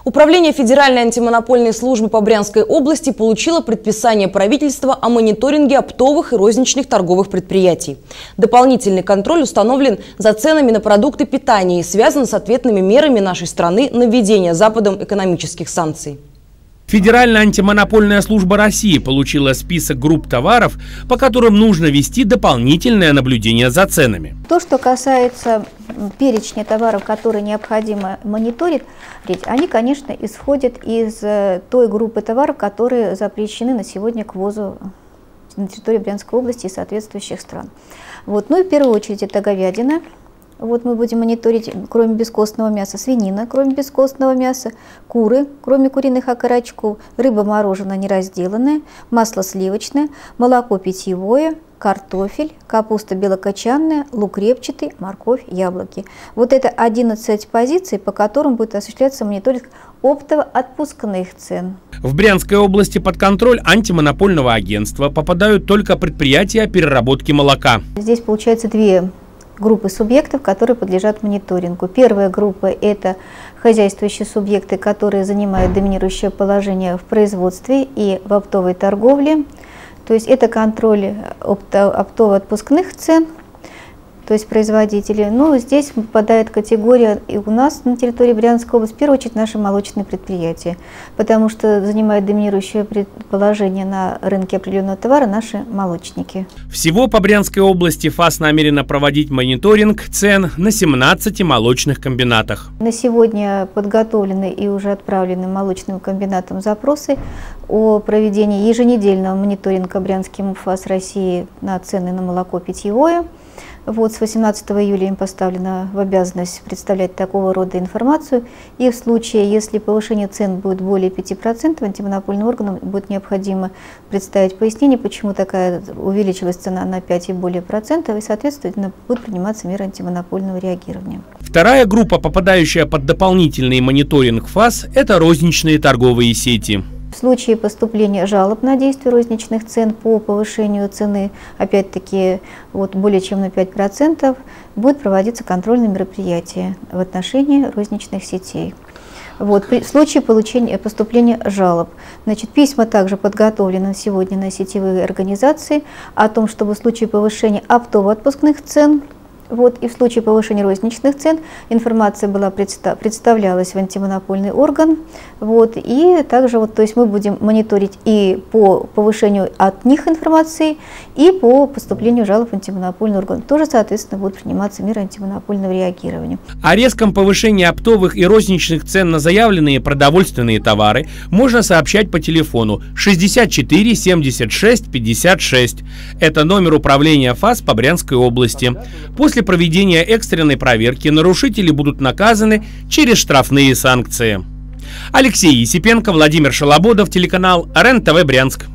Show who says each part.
Speaker 1: Управление Федеральной антимонопольной службы по Брянской области получило предписание правительства о мониторинге оптовых и розничных торговых предприятий. Дополнительный контроль установлен за ценами на продукты питания и связан с ответными мерами нашей страны на введение Западом экономических санкций.
Speaker 2: Федеральная антимонопольная служба России получила список групп товаров, по которым нужно вести дополнительное наблюдение за ценами.
Speaker 3: То, что касается перечня товаров, которые необходимо мониторить, они, конечно, исходят из той группы товаров, которые запрещены на сегодня к ввозу на территории Брянской области и соответствующих стран. Ну и в первую очередь это говядина. Мы будем мониторить, кроме бескостного мяса, свинина, кроме бескостного мяса, куры, кроме куриных окорочков, рыба мороженая неразделанная, масло сливочное, молоко питьевое, картофель, капуста белокочанная, лук репчатый, морковь, яблоки. Это 11 позиций, по которым будет осуществляться мониторинг оптово-отпускных цен.
Speaker 2: В Брянской области под контроль антимонопольного агентства попадают только предприятия переработки молока.
Speaker 3: Здесь получается две группы субъектов, которые подлежат мониторингу. Первая группа – это хозяйствующие субъекты, которые занимают доминирующее положение в производстве и в оптовой торговле. То есть это контроль оптово-отпускных цен, то есть производители. Здесь попадает категория и у нас на территории Брянской области, в первую очередь, наши молочные предприятия, потому что занимают доминирующее положение на рынке определенного товара наши молочники.
Speaker 2: Всего по Брянской области ФАС намерена проводить мониторинг цен на 17 молочных комбинатах.
Speaker 3: На сегодня подготовлены и уже отправлены молочным комбинатам запросы о проведении еженедельного мониторинга Брянским ФАС России на цены на молоко питьевое. С 18 июля им поставлена в обязанность представлять такого рода информацию. И в случае, если повышение цен будет более 5%, антимонопольным органам будет необходимо представить пояснение, почему такая увеличилась цена на 5 и более процентов, и, соответственно, будут приниматься меры антимонопольного реагирования.
Speaker 2: Вторая группа, попадающая под дополнительный мониторинг ФАС, это розничные торговые сети.
Speaker 3: В случае поступления жалоб на действие розничных цен по повышению цены, опять-таки, более чем на 5%, будет проводиться контрольные мероприятия в отношении розничных сетей. В случае поступления жалоб, письма также подготовлены сегодня на сетевые организации о том, чтобы в случае повышения оптово-отпускных цен, и в случае повышения розничных цен информация была представлялась в антимонопольный орган. И также то есть мы будем мониторить и по повышению от них информации, и по поступлению жалоб в антимонопольный орган. Тоже, соответственно, будут приниматься меры антимонопольного реагирования.
Speaker 2: О резком повышении оптовых и розничных цен на заявленные продовольственные товары можно сообщать по телефону 64 76 56. Это номер управления ФАС по Брянской области. После проведения экстренной проверки нарушители будут наказаны через штрафные санкции. Алексей Есипенко, Владимир Шалободов, телеканал РЕН-ТВ Брянск.